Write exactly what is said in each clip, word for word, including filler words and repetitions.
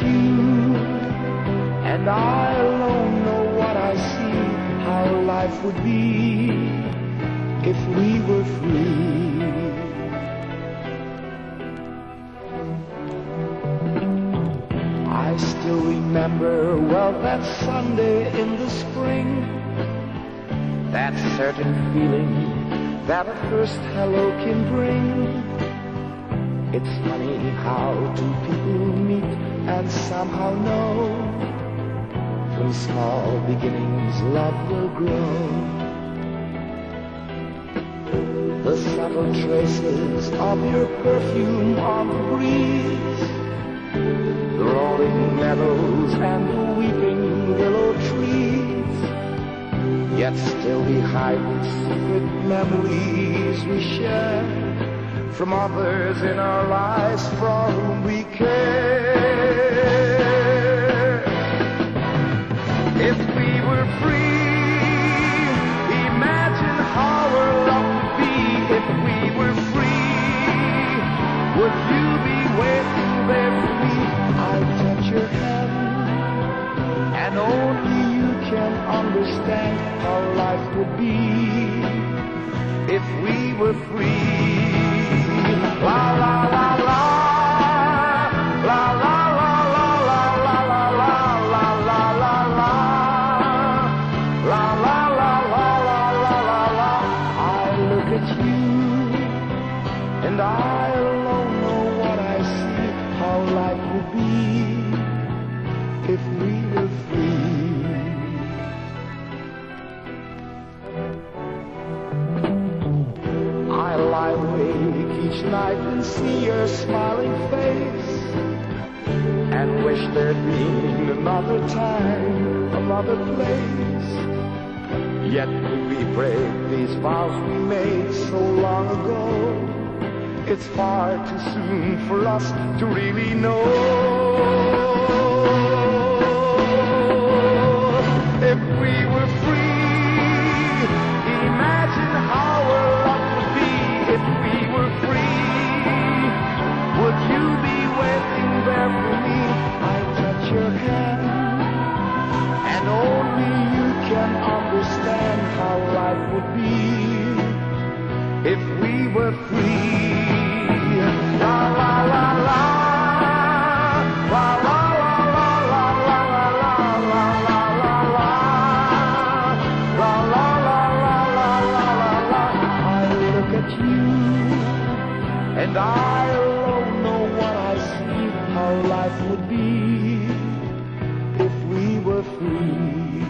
you, and I alone know what I see, how life would be if we were free. I still remember well that Sunday in the spring, that certain feeling that a first hello can bring. It's funny how two people meet and somehow know from small beginnings love will grow. The subtle traces of your perfume on the breeze, the rolling meadows and the weeping willow trees, yet still we hide the secret memories we share from others in our lives for whom we care. If we were free, imagine how our love would be. If we were free, would you be waiting there for me? I'll touch your hand, and only you can understand how life would be if we were free. La la la la, la la la la la la la la la la la la, la la la la la la la. I look at you, and I alone know what I see, how life would be if we were free. I lie awake each night and see your smiling face, and wish there'd been another time, another place. Yet could we break these vows we made so long ago? It's far too soon for us to really know. If we were free, imagine how our love would be. If we were free, would you be waiting there for me? I touch your hand, and only you can understand how life would be if we were free. La la la la, la la la la la la la la la la la la, la la la la la la. I look at you, and I alone know what I see, how life would be if we were free.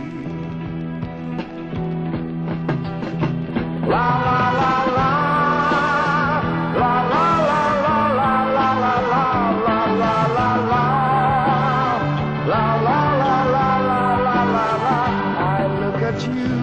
La la la la, la la la la la la la la la la la, la la la la la la la la. I look at you,